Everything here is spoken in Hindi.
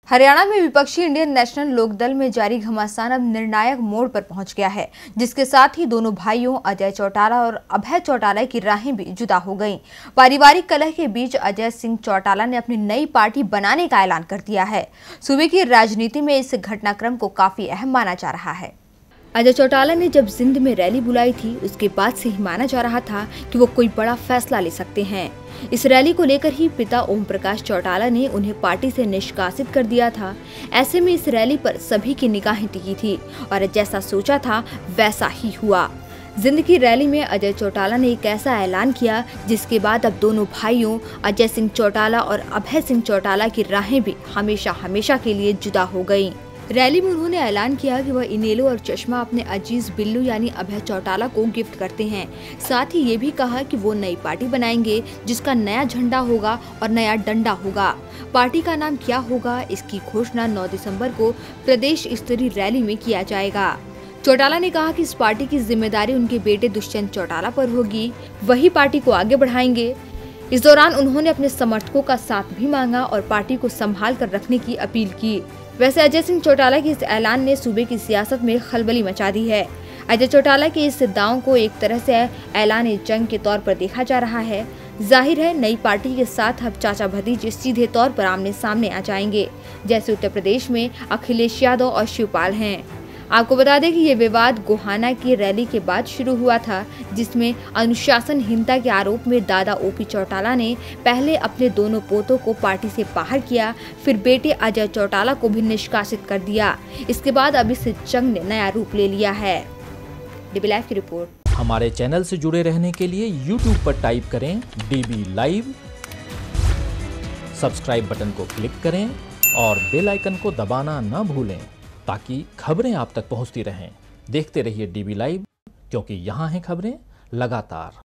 हरियाणा में विपक्षी इंडियन नेशनल लोकदल में जारी घमासान अब निर्णायक मोड़ पर पहुंच गया है, जिसके साथ ही दोनों भाइयों अजय चौटाला और अभय चौटाला की राहें भी जुदा हो गईं। पारिवारिक कलह के बीच अजय सिंह चौटाला ने अपनी नई पार्टी बनाने का ऐलान कर दिया है। सूबे की राजनीति में इस घटनाक्रम को काफी अहम माना जा रहा है। अजय चौटाला ने जब जिंद में रैली बुलाई थी, उसके बाद से ही माना जा रहा था कि वो कोई बड़ा फैसला ले सकते हैं। इस रैली को लेकर ही पिता ओम प्रकाश चौटाला ने उन्हें पार्टी से निष्कासित कर दिया था। ऐसे में इस रैली पर सभी की निगाहें टिकी थी और जैसा सोचा था वैसा ही हुआ। जिंद की रैली में अजय चौटाला ने एक ऐसा ऐलान किया जिसके बाद अब दोनों भाइयों अजय सिंह चौटाला और अभय सिंह चौटाला की राहें भी हमेशा हमेशा के लिए जुदा हो गयी। रैली में उन्होंने ऐलान किया कि वह इनेलो और चश्मा अपने अजीज बिल्लू यानी अभय चौटाला को गिफ्ट करते हैं। साथ ही ये भी कहा कि वो नई पार्टी बनाएंगे जिसका नया झंडा होगा और नया डंडा होगा। पार्टी का नाम क्या होगा, इसकी घोषणा 9 दिसंबर को प्रदेश स्तरीय रैली में किया जाएगा। चौटाला ने कहा कि इस पार्टी की जिम्मेदारी उनके बेटे दुष्यंत चौटाला पर होगी, वही पार्टी को आगे बढ़ाएंगे। इस दौरान उन्होंने अपने समर्थकों का साथ भी मांगा और पार्टी को संभाल कर रखने की अपील की। वैसे अजय सिंह चौटाला के इस ऐलान ने सूबे की सियासत में खलबली मचा दी है। अजय चौटाला के इस दांव को एक तरह से ऐलान जंग के तौर पर देखा जा रहा है। जाहिर है नई पार्टी के साथ अब चाचा भतीजे सीधे तौर पर आमने सामने आ जाएंगे, जैसे उत्तर प्रदेश में अखिलेश यादव और शिवपाल हैं। आपको बता दें कि ये विवाद गोहाना की रैली के बाद शुरू हुआ था, जिसमें अनुशासनहीनता के आरोप में दादा ओपी चौटाला ने पहले अपने दोनों पोतों को पार्टी से बाहर किया, फिर बेटे अजय चौटाला को भी निष्कासित कर दिया। इसके बाद अब इस जंग ने नया रूप ले लिया है। डीबी लाइव की रिपोर्ट। हमारे चैनल से जुड़े रहने के लिए YouTube पर टाइप करें DB लाइव, सब्सक्राइब बटन को क्लिक करें और बेल आइकन को दबाना न भूलें ताकि खबरें आप तक पहुंचती रहें। देखते रहिए DB लाइव, क्योंकि यहाँ हैं खबरें लगातार।